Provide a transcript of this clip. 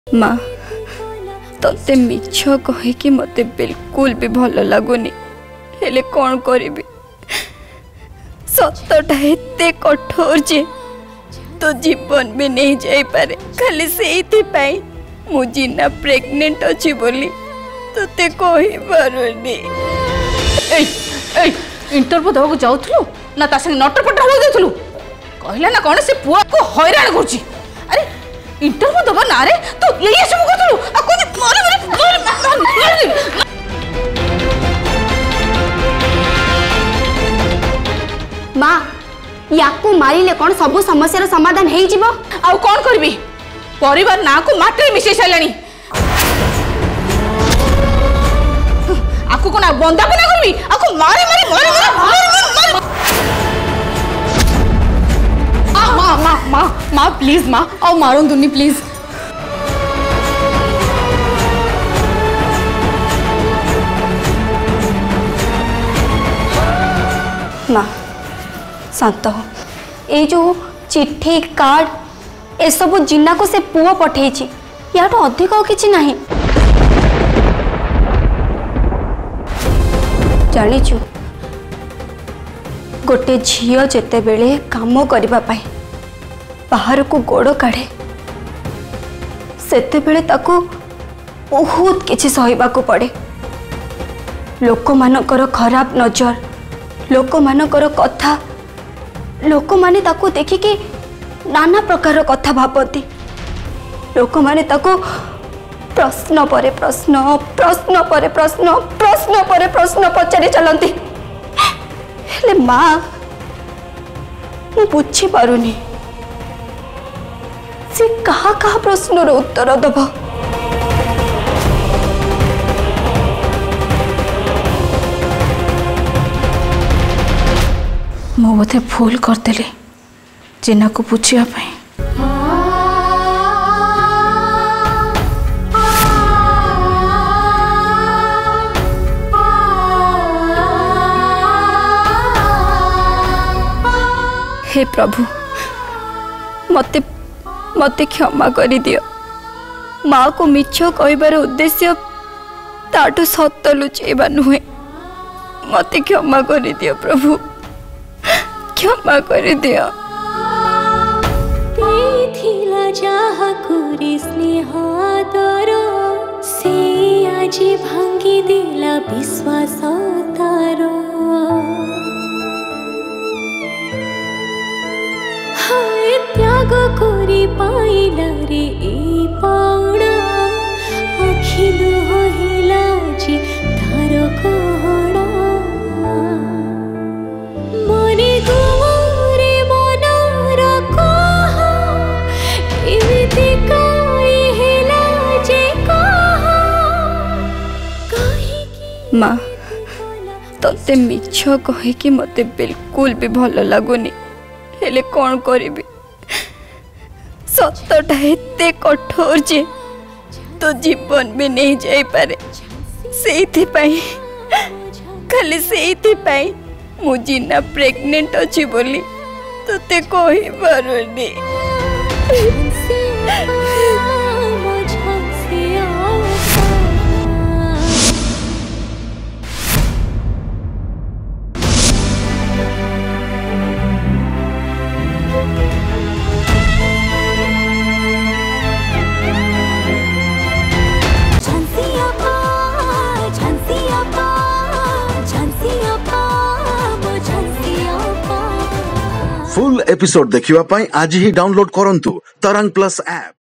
माँ तते मिछ कहीकि मते बिल्कुल भी भल लगुनि हेले कौन करी सतटा एते कठोर जे तो जीवन भी नहीं जाई पारे खाली से मु जिना प्रेग्नेंट अच्छी बोली तते कही पारुनी। इंटरव्यू देवाक जाऊलु ना ता संग नटपट हो जाऊलु कहला ना कौन से पुआ को हैरान करुची। अरे इंटरव्यू दबा ना रे तो ये सब करथलु आ माँ याकू मारिले कौन सब समस्या समाधान हो जिवो आ कौन करबी परिवार ना को माटे मिसे सालानी आकु कोना बंदा कोना करबी आकु मारे मारे मारे मारे माँ माँ माँ माँ प्लीज माँ आओ मारो दुनी प्लीज। माँ शांत हो ये जो चिट्ठी कार्ड ए सब जिन्ना को से पुओ पठे या तो अधिक किसी नहीं जानिचु गोटे झील जेते बेले काम करबा पाए बाहर को गोड़ काढ़े सेते बेले ताको बहुत किछि सहिबा को पड़े लोक मानकर खराब नजर लोक मानकर कथा लोक माने ताको देखिके नाना प्रकार कथा भाबती लोक माने ताको प्रश्न परे प्रश्न प्रश्न परे प्रश्न प्रश्न परे प्रश्न पचारि चलती हेले माँ मु बुझी पारुनी से कहा कहा प्रश्न उत्तर दब मो बोधे भूल करदेली जिना को पूछापी। हे प्रभु मते मते क्षमा कर दियो माँ को मिछ कहबार उद्देश्य ताठू सत लुचेबा नुहे मते क्षमा कर दियो प्रभु क्षमा कर दियो। स्नेह तारो से आज भांगी देला विश्वास तारो हाय त्याग करी पाइला रे ए पाउडा अखिलु होइला जी तार कहड़ा मने गुरे मनर कहा एमिति काई हेला जे कहा कहि की माँ तते मिछ कहीकि मते बिल्कुल भी भल लगुनि हेले कौन करी सतटा एते कठोर जे तो जीवन भी नहीं जाई पारे से खाली से मु जिना प्रेग्नेंट अच्छी बोली तते कही पारुनी। फुल एपिसोड देखिवा पाई आज ही डाउनलोड करंतु तरंग प्लस ऐप।